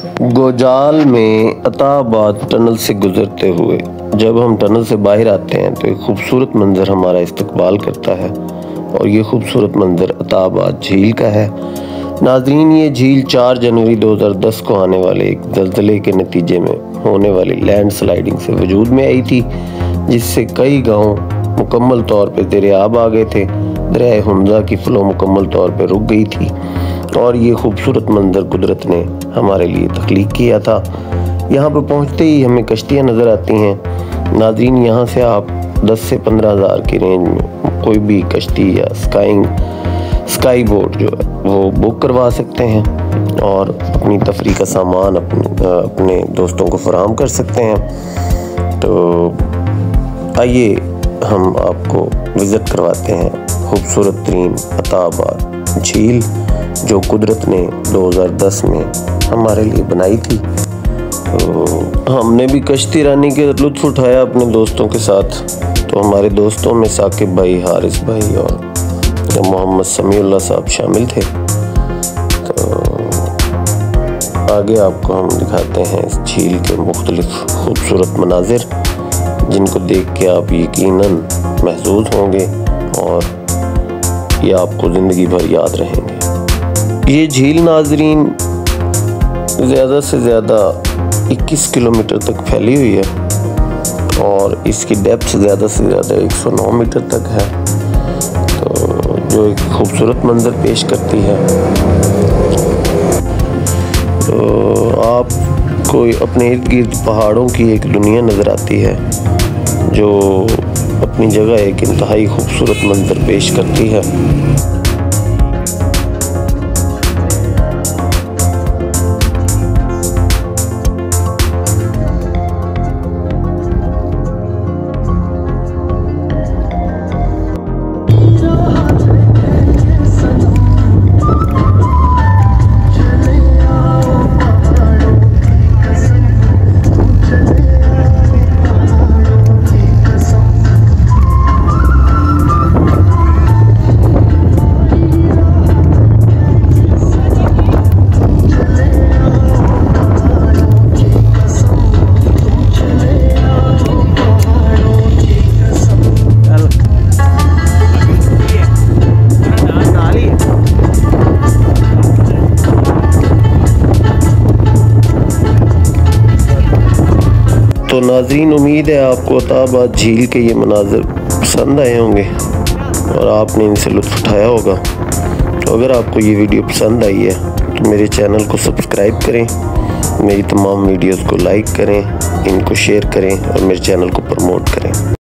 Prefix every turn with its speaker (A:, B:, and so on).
A: गोजाल में अताबाद टनल से गुजरते हुए जब हम टनल से बाहर आते हैं तो एक खूबसूरत मंज़र हमारा इस्तकबाल करता है और ये खूबसूरत मंज़र अताबाद झील का है। नाज़रीन, ये झील 4 जनवरी 2010 को आने वाले एक ज़लज़ले के नतीजे में होने वाली लैंड स्लाइडिंग से वजूद में आई थी, जिससे कई गाँव मुकम्मल तौर पर ज़ेर-ए-आब आ गए थे। दरिया हमजा की फ़्लो मुकम्मल तौर पर रुक गई थी और ये खूबसूरत मंज़र कुदरत ने हमारे लिए तख्लीक किया था। यहाँ पर पहुँचते ही हमें कश्तियाँ नज़र आती हैं। नाज़रीन, यहाँ से आप 10 से 15 हज़ार की रेंज में कोई भी कश्ती या स्काई बोट जो है वो बुक करवा सकते हैं और अपनी तफरीह का सामान अपने दोस्तों को फराहम कर सकते हैं। तो आइए हम आपको विज़िट करवाते हैं खूबसूरत तरीन अताबाद झील जो कुदरत ने 2010 में हमारे लिए बनाई थी। तो हमने भी कश्ती रानी के लुत्फ़ उठाया अपने दोस्तों के साथ। तो हमारे दोस्तों में साकिब भाई, हारिस भाई और मोहम्मद समीउल्लाह साहब शामिल थे। तो आगे आपको हम दिखाते हैं इस झील के मुख्तलिफ खूबसूरत मनाजिर, जिनको देख के आप यकीनन महसूस होंगे और ये आपको ज़िंदगी भर याद रहेंगे। ये झील नाज़रीन ज़्यादा से ज़्यादा 21 किलोमीटर तक फैली हुई है और इसकी डेप्थ ज़्यादा से ज़्यादा 109 मीटर तक है। तो जो एक खूबसूरत मंज़र पेश करती है। तो आपको अपने इर्द गिर्द पहाड़ों की एक दुनिया नज़र आती है जो अपनी जगह एक इंतहाई खूबसूरत मंज़र पेश करती है। तो नाज़रीन, उम्मीद है आपको अताबाद झील के ये मनाज़िर पसंद आए होंगे और आपने इनसे लुत्फ़ उठाया होगा। तो अगर आपको ये वीडियो पसंद आई है तो मेरे चैनल को सब्सक्राइब करें, मेरी तमाम वीडियोस को लाइक करें, इनको शेयर करें और मेरे चैनल को प्रमोट करें।